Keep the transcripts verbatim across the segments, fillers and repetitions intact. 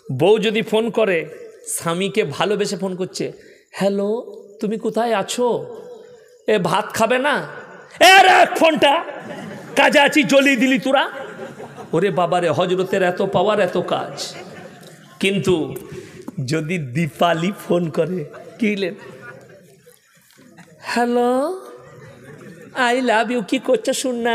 বউ যদি ফোন করে, স্বামীকে ভালোবেসে ফোন করছে, হ্যালো তুমি কোথায় আছো, এ ভাত খাবে না, এ রাখ ফোনটা, কাজে আছি, জ্বলিয়ে দিলি তোরা। ওরে বাবারে, হজরতের এত পাওয়ার, এত কাজ। কিন্তু যদি দীপালি ফোন করে, কি লেন, হ্যালো আই লাভ ইউ, কি করছো শুননা,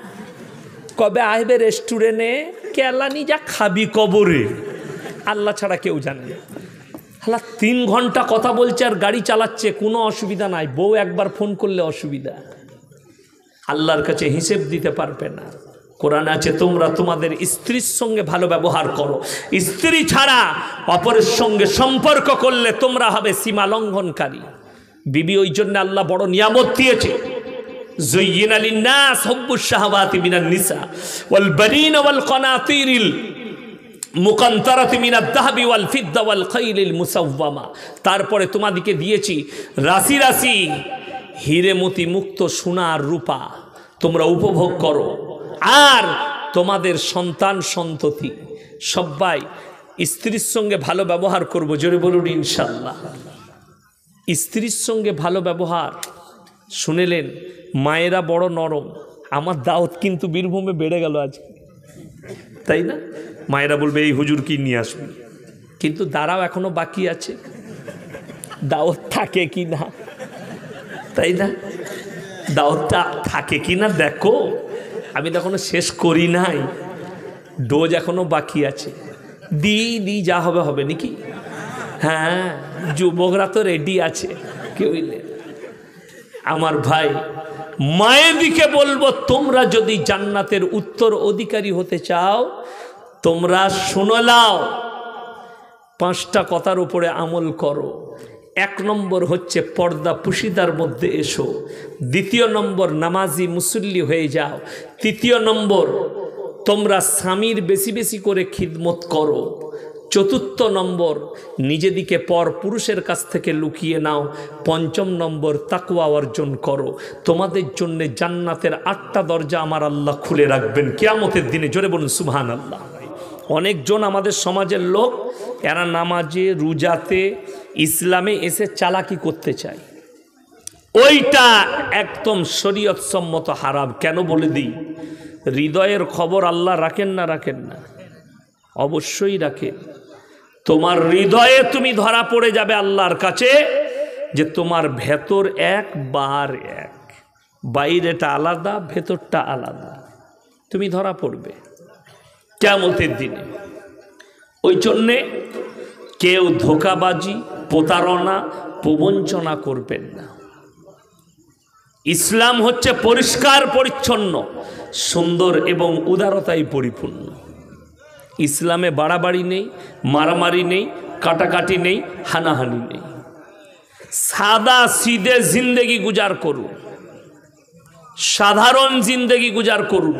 কবে আসবে রেস্টুরেন্টে, কেলা নি যা খাবি কবরে, আল্লাহ ছাড়া কেউ জানে না। হালা তিন ঘন্টা কথা বলছে আর গাড়ি চালাচ্ছে, কোনো অসুবিধা নাই। বউ একবার ফোন করলে অসুবিধা, আল্লাহর কাছে হিসেব দিতে পারবে না। কোরআন আছে, তোমরা তোমাদের স্ত্রীর সঙ্গে ভালো ব্যবহার করো, স্ত্রী ছাড়া অপরের সঙ্গে সম্পর্ক করলে তোমরা হবে সীমা লঙ্ঘনকারী। বিবি ওই জন্য আল্লাহ বড় নিয়ামত দিয়েছে। যুয়্যিনা লিন-নাস হুব্বুশ শাহাওয়াতি মিনান নিসা ওয়াল বানিনা ওয়াল কানাতিরিল মুকান্তারাতি মিনাদ যাহাবি ওয়াল ফিদ্দা ওয়াল খাইলিল মুসাওয়ামা। তারপরে তোমাদেরকে দিয়েছি রাশি রাশি হিরে মতি মুক্ত সোনা আর রূপা, তোমরা উপভোগ করো। আর তোমাদের সন্তান সন্ততি সবাই স্ত্রীর সঙ্গে ভালো ব্যবহার করব, জোরে বলুন ইনশাআল্লাহ। স্ত্রীর সঙ্গে ভালো ব্যবহার শুনেলেন, মায়েরা বড় নরম। আমার দাওয়াত কিন্তু বীরভূমে বেড়ে গেল আজকে, তাই না? মায়েরা বলবে এই হুজুর কি নিয়ে আসবে, কিন্তু দাঁড়াও এখনো বাকি আছে, দাওয়াত থাকে কি না, তাই না? দাওয়াতটা থাকে কি না দেখো, আমি তো এখনো শেষ করি নাই, ডোজ এখনো বাকি আছে। দি দি যা হবে হবে নাকি? হ্যাঁ, যুবকরা তো রেডি আছে, কেউ আমার ভাই। মায়ের দিকে বলবো, তোমরা যদি জান্নাতের উত্তর অধিকারী হতে চাও, তোমরা শুনে নাও, পাঁচটা কথার উপরে আমল করো। এক নম্বর হচ্ছে পর্দা পুশিদার মধ্যে এসো। দ্বিতীয় নম্বর, নামাজি মুসল্লি হয়ে যাও। তৃতীয় নম্বর, তোমরা স্বামীর বেশি বেশি করে খিদমত করো। চতুর্থ নম্বর, নিজেদিকে পর পুরুষের কাছ থেকে লুকিয়ে নাও। পঞ্চম নম্বর, তাকওয়া অর্জন করো। তোমাদের জন্য জান্নাতের আটটা দরজা আমার আল্লাহ খুলে রাখবেন কিয়ামতের দিনে, জোরে বলুন সুবহানাল্লাহ। অনেকজন আমাদের সমাজের লোক, এরা নামাজে রোজাতে ইসলামে এসে চালাকি করতে চায়, ওইটা একদম শরীয়ত সম্মত হারাম। কেন বলে দিই, হৃদয়ের খবর আল্লাহ রাখেন না রাখেন না? অবশ্যই রাখেন। তোমার হৃদয়ে তুমি ধরা পড়ে যাবে আল্লাহর কাছে যে তোমার ভেতর এক বার এক, বাইরেটা আলাদা ভেতরটা আলাদা, তুমি ধরা পড়বে কিয়ামতের দিনে। ওই জন্যে কেউ ধোঁকাবাজি, প্রতারণা, প্রবঞ্চনা করবেন না। ইসলাম হচ্ছে পরিষ্কার পরিচ্ছন্ন, সুন্দর এবং উদারতায় পরিপূর্ণ। ইসলামে বাড়াবাড়ি নেই, মারামারি নেই, কাটাকাটি নেই, হানাহানি নেই। সাদা সিধে জিন্দেগি গুজার করুন, সাধারণ জিন্দেগি গুজার করুন।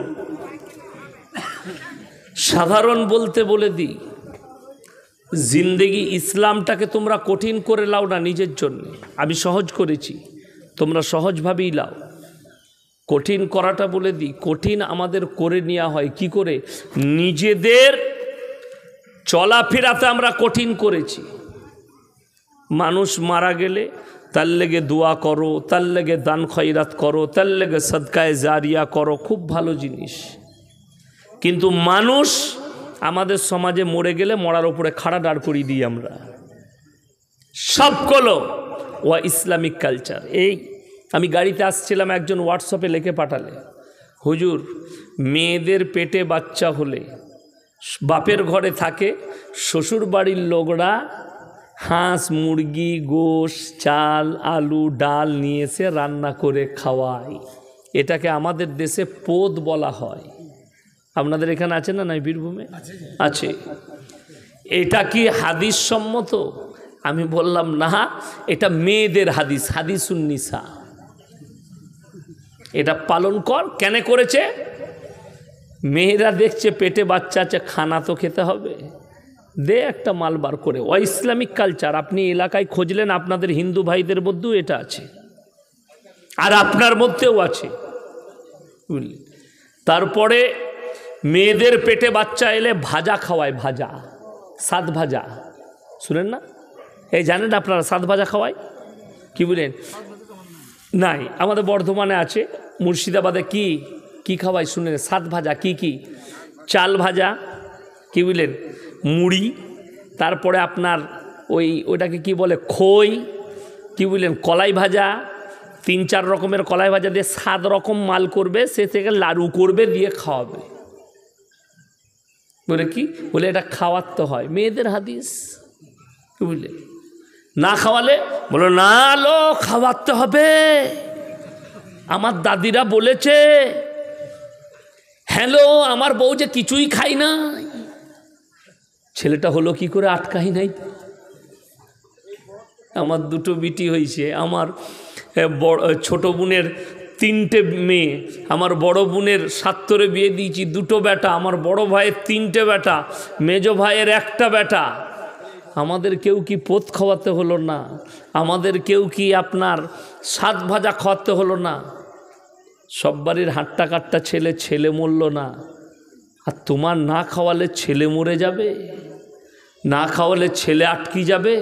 সাধারণ বলতে বলে দিই, জিন্দেগি ইসলামটাকে তোমরা কঠিন করে লাও না নিজের জন্য। আমি সহজ করেছি, তোমরা সহজভাবেই লাও। কঠিন করাটা বলে দিই, কঠিন আমাদের করে নেওয়া হয় কি করে? নিজেদের চলাফেরাতে আমরা কঠিন করেছি। মানুষ মারা গেলে তার লেগে দোয়া করো, তার লেগে দান খয়রাত করো, তার লেগে সদকায়ে জারিয়া করো, খুব ভালো জিনিস। কিন্তু মানুষ আমাদের সমাজে মরে গেলে মরার উপরে খাড়া দাঁড় করিয়ে দিই আমরা। সবগুলো ওয়া ইসলামিক কালচার। এই আমি গাড়িতে আসছিলাম, একজন হোয়াটসঅ্যাপে লিখে পাঠালে, হুজুর মেয়েদের পেটে বাচ্চা হলে বাপের ঘরে থাকে, শ্বশুর বাড়ির লোকরা হাঁস, মুরগি, গোশ, চাল, আলু, ডাল নিয়ে এসে রান্না করে খাওয়ায়। এটাকে আমাদের দেশে পোদ বলা হয়। আপনাদের এখানে আছে না? নাই, বীরভূমে আছে। এটা কি হাদিস সম্মত? আমি বললাম না, এটা মেয়েদের হাদিস, হাদিসুন নিসা। এটা পালন কর। কেন করেছে? মেয়েরা দেখছে পেটে বাচ্চা আছে, খানা তো খেতে হবে, দে একটা মাল বার করে। ও ইসলামিক কালচার। আপনি এলাকায় খুঁজলেন, আপনাদের হিন্দু ভাইদের মধ্যেও এটা আছে, আর আপনার মধ্যেও আছে, বুঝলি। তারপরে মেয়েদের পেটে বাচ্চা এলে ভাজা খাওয়ায়, ভাজা। সাত ভাজা শুনেন না? এই জানেন না আপনারা সাত ভাজা খাওয়ায়? কি বলেন? নাই, আমাদের বর্ধমানে আছে। মুর্শিদাবাদে কি কি খাওয়ায় শুনেন? সাত ভাজা। কি কি? চাল ভাজা, কি বলেন, মুড়ি, তারপরে আপনার ওই ওইটাকে কি বলে, খই, কি বললেন, কলাই ভাজা, তিন চার রকমের কলাই ভাজা দিয়ে সাত রকম মাল করবে, সে থেকে লাড়ু করবে, দিয়ে খাওয়াবে। বলে কি বলে, এটা খাওয়াতে হয়, মেয়েদের হাদিস। কি বুঝলে? না খাওয়ালে বলো না লো খাওয়াতে হবে, আমার দাদিরা বলেছে। হ্যালো, আমার বউ যে কিছুই খাই না। ছেলেটা হলো কি করে? আটকাই নাই। আমার দুটো বিটি হয়েছে, আমার বড় ছোটো বোনের তিনটে মেয়ে, আমার বড় বোনের সাত্তরে বিয়ে দিয়েছি, দুটো বেটা, আমার বড় ভাইয়ের তিনটে বেটা, মেজো ভাইয়ের একটা বেটা। আমাদের কেউ কি পোত খাওয়াতে হলো না? আমাদের কেউ কি আপনার সাত ভাজা খাওয়াতে হলো না? সব বাড়ির হাট্টা কাট্টা ছেলে, ছেলে মরল না। আর তোমার না খাওয়ালে ছেলে মরে যাবে, না খাওয়ালে ছেলে আটকে যাবে।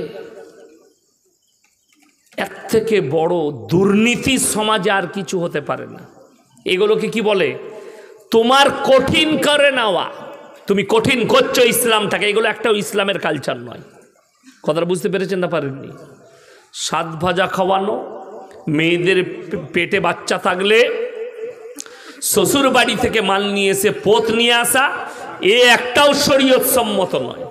এর থেকে বড় দুর্নীতি সমাজে আর কিছু হতে পারে না। এগুলোকে কি বলে? তোমার কঠিন করে নেওয়া, তুমি কঠিন করছো ইসলামটাকে। এগুলো একটাও ইসলামের কালচার নয়। কথাটা বুঝতে পেরেছেন না পারেননি? সাত ভাজা খাওয়ানো, মেয়েদের পেটে বাচ্চা থাকলে শ্বশুর বাড়ি থেকে মাল নিয়ে এসে পোত নিয়ে আসা, এ একটাও শরীয়ত সম্মত নয়,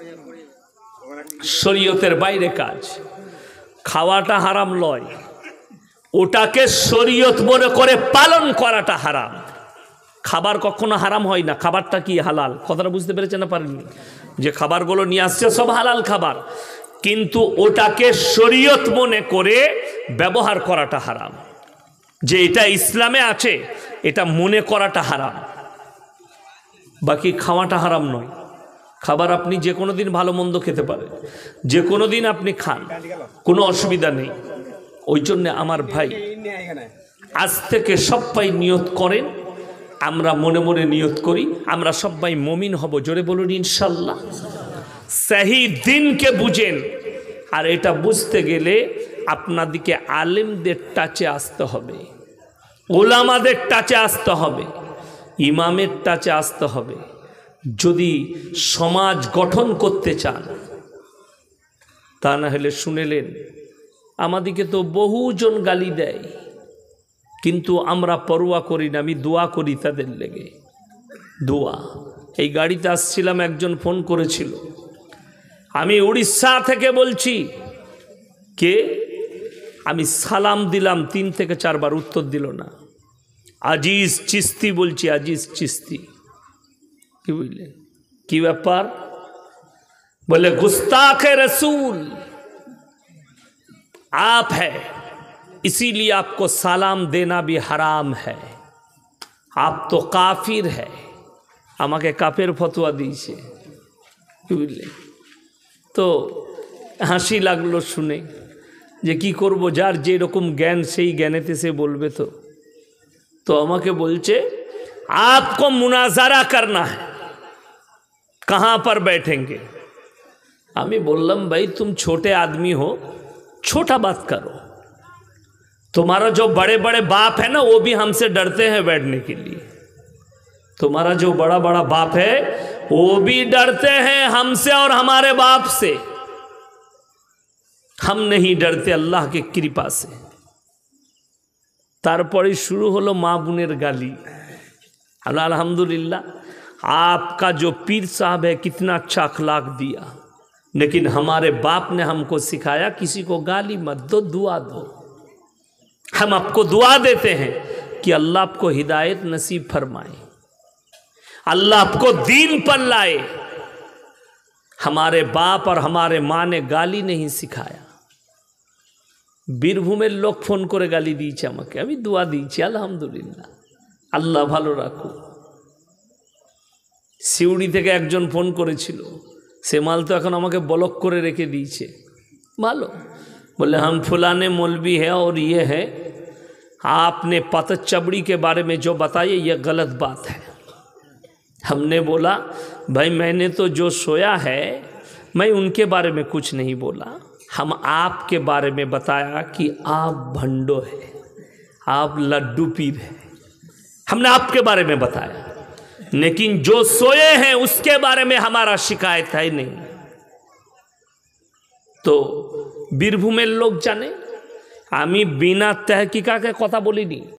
শরীয়তের বাইরে কাজ। খাওয়াটা হারাম নয়, ওটাকে শরীয়ত মনে করে পালন করাটা হারাম। খাবার কখনো হারাম হয় না, খাবারটা কি হালাল। কথাটা বুঝতে পেরেছেন না পারেননি? যে খাবারগুলো নিয়ে আসছে সব হালাল খাবার, কিন্তু ওটাকে শরীয়ত মনে করে ব্যবহার করাটা হারাম। যে এটা ইসলামে আছে এটা মনে করাটা হারাম, বাকি খাওয়াটা হারাম নয়। খাবার আপনি যে কোনো দিন ভালো মন্দ খেতে পারেন, যে কোনো দিন আপনি খান, কোনো অসুবিধা নেই। ওই জন্যে আমার ভাই, আজ থেকে সবাই নিয়ত করেন, আমরা মনে মনে নিয়ত করি, আমরা সবাই মুমিন হব। জোরে বলুন ইনশাল্লাহ। সহি দিনকে বুঝেন, আর এটা বুঝতে গেলে আপনাদেরকে আলেমদের টাচে আসতে হবে, ওলামাদের টাচে আসতে হবে, ইমামের টাচে আসতে হবে। যদি সমাজ গঠন করতে চান, তা না হলে শুনেলেন, আমাদিকে তো বহুজন গালি দেয়, কিন্তু আমরা পরোয়া করি না। আমি দোয়া করি তাদের লেগে, দোয়া। এই গাড়িতে আসছিলাম, একজন ফোন করেছিল, আমি উড়িষ্যা থেকে বলছি। কে? আমি সালাম দিলাম, তিন থেকে চারবার উত্তর দিল না। আজিজ চিস্তি বলছি, আজিজ চিস্তি। কি বুঝলেন? কি ব্যাপার? বলে गुस्ताखे रसूल आप है, इसीलिए आपको सलाम देना भी हराम है, आप तो काफिर है। আমাকে কাফের ফতোয়া দিয়েছে। কি বুঝলেন? তো হাসি লাগলো শুনে, যে কি করব, যার যেরকম জ্ঞান সেই জ্ঞানেতে সে বলবে। তো তো আমাকে বলছে आपको मुनाजारा करना है, कहाँ पर बैठेंगे। আমি বললাম भाई तुम छोटे आदमी हो, छोटा बात करो, तुम्हारा जो बड़े बड़े बाप है ना वो भी हमसे डरते हैं बैठने के लिए। तुम्हारा जो बड़ा बड़ा बाप है वो भी डरते हैं हमसे और हमारे बाप से, हम नहीं डरते अल्लाह की कृपा से। तारपरे शुरू हलो माँ बुनेर गाली। अल्हम्दुलिल्लाह, आपका जो पीर साहब है कितना अच्छा अखलाक दिया, लेकिन हमारे बाप ने हमको सिखाया किसी को गाली मत दो, दुआ दो। हम आपको दुआ देते हैं कि अल्लाह आपको हिदायत नसीब फरमाए, अल्लाह आपको दीन पर लाए। हमारे बाप और हमारे माँ ने गाली नहीं सिखाया। বীরভূমের লোক ফোন করে গালি দিয়েছে আমাকে, আমি দোয়া দিয়েছি আলহামদুলিল্লাহ, আল্লাহ ভালো রাখো। সিউড়ি থেকে একজন ফোন করেছিল, সে মাল তো এখন আমাকে ব্লক করে রেখে দিয়েছে। ভালো বলে, हम फुलाने मौलवी है और ये है, आपने पतचबड़ी के बारे में जो बताइए ये गलत बात है, हमने बोला भाई मैंने तो जो सोया है मैं उनके बारे में कुछ नहीं बोला, हम आपके बारे में बताया कि आप भंडो है, आप लड्डू पीर है, हमने आपके बारे में बताया, लेकिन जो सोए हैं उसके बारे में हमारा शिकायत है नहीं। तो বীরভূমের লোক জানে আমি বিনা তহকিকাকে কথা বলিনি।